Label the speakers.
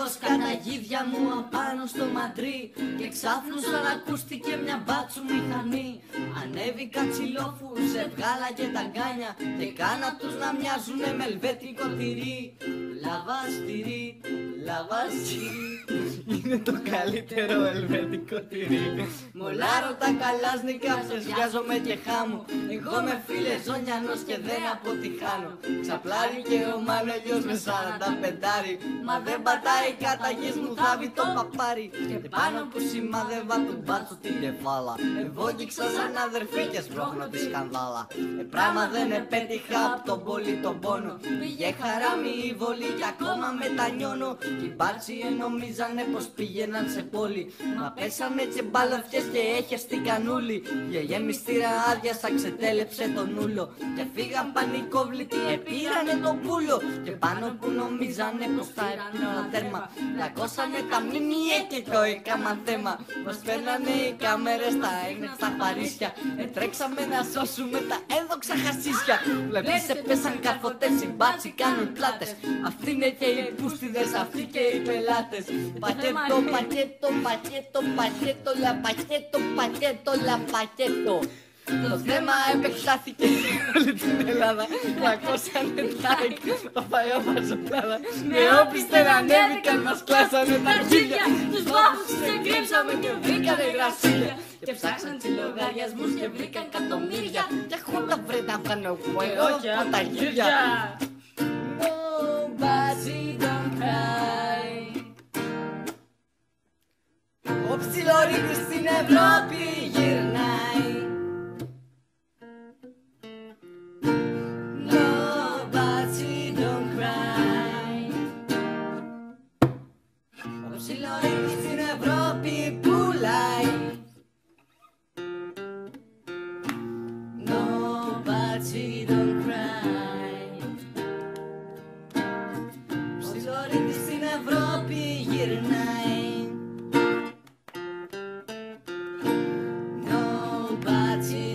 Speaker 1: Έσκα τα γίδια μου απάνω στο μαντρί και ξάφνου σαν ακούστηκε μια μπάτσου μηχανή. Ανέβηκα τσιλόφου σε βγάλα και ταγκάνια και κάνα τους να μοιάζουνε με ελβέτικο τυρί. Λαβαστηρί, λαβαστηρί,
Speaker 2: είναι το καλύτερο ελβετικό τυρί.
Speaker 1: μολάρω τα καλάσνικα, ψεσιάζομαι και χάμω. Εγώ με φίλε Ζωνιανός και δεν αποτυχάνω. Ξαπλάρει και ο Μανολιός με 45. Μα δεν πατάει καταγής μου θάβει το παπάρι. Και πάνω που σημάδευα του μπάτσου την κεφάλα, ευόγγιξα σαν αδερφή και σπρώχνω τη σκανδάλα. Πράμα δεν επέτυχα απ' τον πολύ τον πόνο. Πήγε χαράμι η βολή κι ακόμα μετανιώνω. Κι οι μπάτσοι νομίζανε πως πήγαιναν σε πόλη, μα πέσανε και μπαλαφιές και έχεστηκαν όλοι. Η γεμιστήρα άδειασα ξετέλεψε τον ούλο και φύγαν πανικόβλητοι, επήρανε το πουλο. Και πάνω που νομίζανε πως θα έπαιρνε ένα τέρμα, πλακώσανε τα μνημιέ και το έκαμα θέμα. Μας φέρνανε οι κάμερες τα έγνευστα παρίσια, τρέξαμε να σώσουμε τα έδοξα χασίσια. Βλέπεις έπεσαν καρφωτές, οι μπάτσοι κάνουν πλάτες. Αυτοί είναι και οι πούστιδες, αυτοί και οι πελάτες. Πακέτο, πακέτο, πακέτο, πακέτο, λα πακέτο, πακέτο, λα πακέτο. Το θέμα επεκτάθηκε σε όλη την Ελλάδα. Πλακώσανε like, το παλιό μαζοπλάδα. Νεόπιστερα ανέβηκαν, μας κλάσανε τα χίλια. Τους βάφους τους εγκρύψαμε και βρήκανε γρασίλια. Και ψάξαν τις λογαριασμούς και βρήκαν εκατομμύρια. Και έχουν τα βρε να κάνω εγώ από τα γύρια. Nobody don't cry. Ο ψιλορίδης στην Ευρώπη γυρνάει. Nobody don't cry. Ο ψιλορίδης στην Ευρώπη πουλάει. Nobody don't cry. Ο ψιλορίδης στην Ευρώπη γυρνάει. Nobody